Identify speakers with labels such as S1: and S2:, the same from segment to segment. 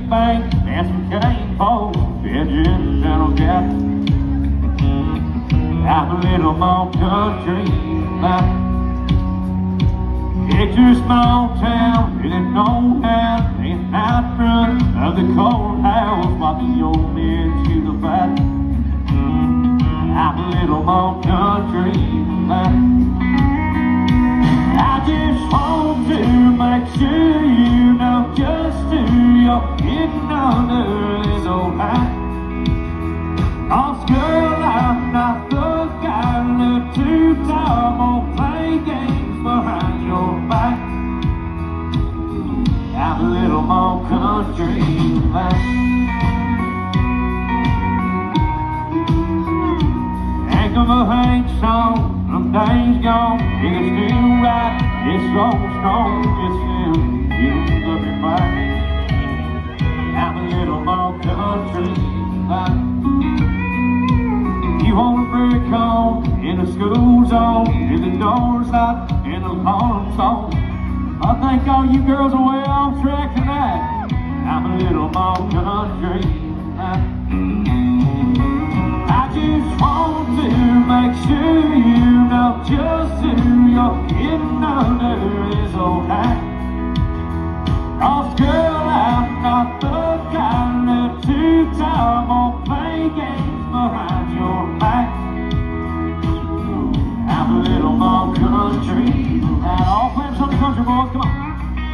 S1: bank and some cane poles, pigeons and a cat. I'm a little more country life. Picture a small town with an old house laying out front of the courthouse while the old men chew the fat. I'm a little more country life. I just want to make sure you know just who you're getting under this old hat. 'Cause girl, I'm not the guy to look too tough or play games behind your back. I'm a little more country life. Think of a Hank song from days gone. It's still right, it's so strong, it's still, you love me back. I'm a little more country life. You want a brick home in a school zone, in the doors locked, in the alarms on. I think all you girls are way off track tonight. I'm a little more country life. I just want to make sure you know just who you're getting under this old hat. 'Cause girl, I'm not the kind of two-time or play games behind your back. I'm a little more country. Now all playing some country boys, come on.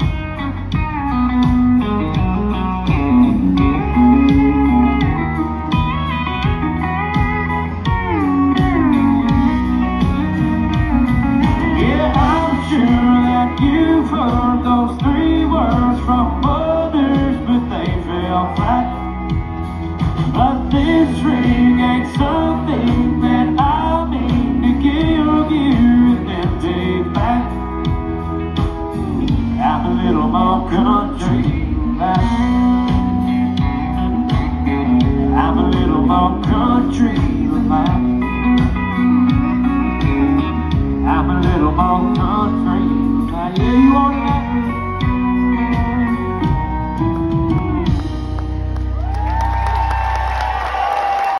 S1: You've heard those three words from others, but they fell flat. But this ring ain't something that I mean to give you and then take back. I'm a little more country life. I'm a little more country life. I'm a little more country.